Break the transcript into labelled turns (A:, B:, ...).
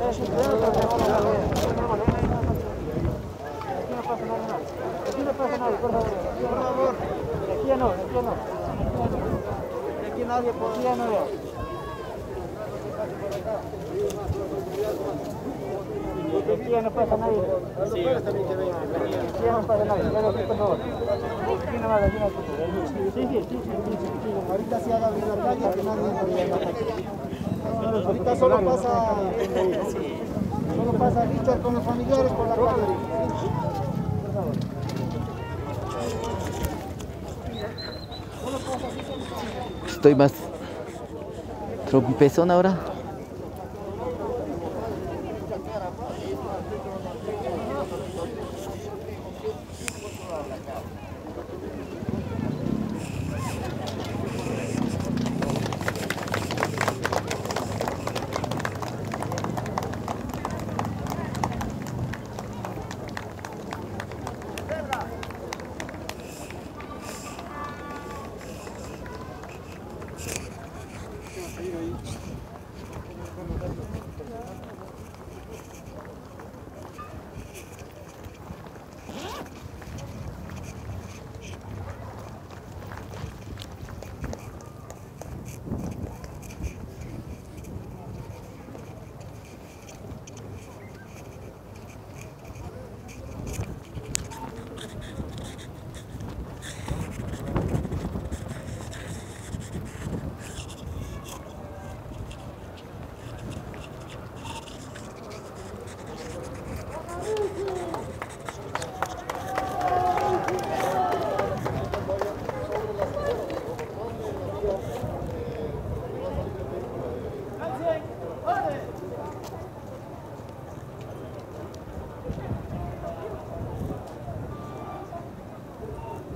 A: Aquí no pasa nadie, por favor. Por favor. De aquí ya no, de aquí ya no. De aquí nadie, por aquí ya no veo. De aquí ya no pasa nadie. Sí, yo también te veo. Aquí ya no pasa nadie. Venga aquí, por favor. Aquí nomás, aquí nomás. Sí. Ahorita se haga abrir la calle, que nadie entra. Ahorita solo pasa Richard con los familiares por la calle. Por favor.
B: Estoy más trompezón ahora.